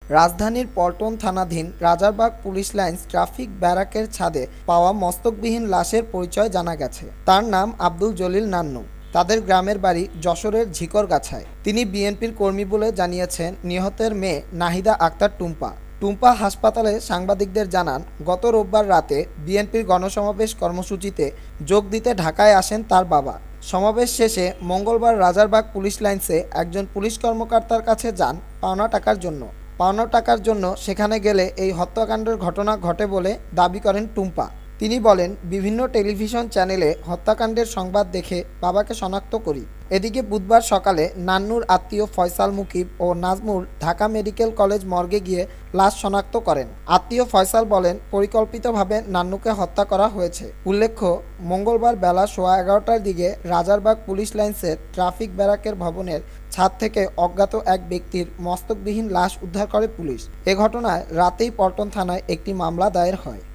রাজধানীর পল্টন থানাধীন Rajarbagh police lines traffic ব্যারাকের ছাদে পাওয়া মস্তকবিহীন লাশের পরিচয় জানা গেছে। তার নাম আব্দুল জলিল নান্নু। তাদের গ্রামের বাড়ি যশোরের ঝিকরগাছায়। তিনি বিএনপির কর্মী বলে জানিয়েছেন নিহতের মেয়ে নাহিদা আক্তার টুম্পা। টুম্পা হাসপাতালে সাংবাদিকদের জানান, গত রোববার রাতে বিএনপির গণসমাবেশ কর্মসূচিতে যোগ দিতে ঢাকায় আসেন তার বাবা। সমাবেশ শেষে মঙ্গলবার রাজারবাগ পুলিশ লাইন্সে একজন পুলিশ কর্মকর্তার কাছে যান পাওনা টাকার জন্য সেখানে গেলে এই হত্যাকাণ্ডের ঘটনা ঘটে বলে দাবি করেন টুম্পা। তিনি বলেন, বিভিন্ন টেলিভিশন চ্যানেলে হত্যাকাণ্ডের সংবাদ দেখে বাবাকে শনাক্ত করি। এদিকে বুধবার সকালে নান্নুর আত্মীয় ফয়সাল মুকিব ও নাজমুল ঢাকা মেডিকেল কলেজ মর্গে গিয়ে লাশ শনাক্ত করেন। আত্মীয় ফয়সাল বলেন, পরিকল্পিতভাবে নান্নুকে হত্যা করা হয়েছে। উল্লেখ্য, মঙ্গলবার বেলা 11:15টার দিকে রাজারবাগ পুলিশ লাইন্সের ট্রাফিক ব্যারাকের ভবনের ছাদ থেকে অজ্ঞাত এক ব্যক্তির মস্তকবিহীন লাশ উদ্ধার করে পুলিশ। এ ঘটনায় রাতেই পল্টন থানায় একটি মামলা দায়ের হয়।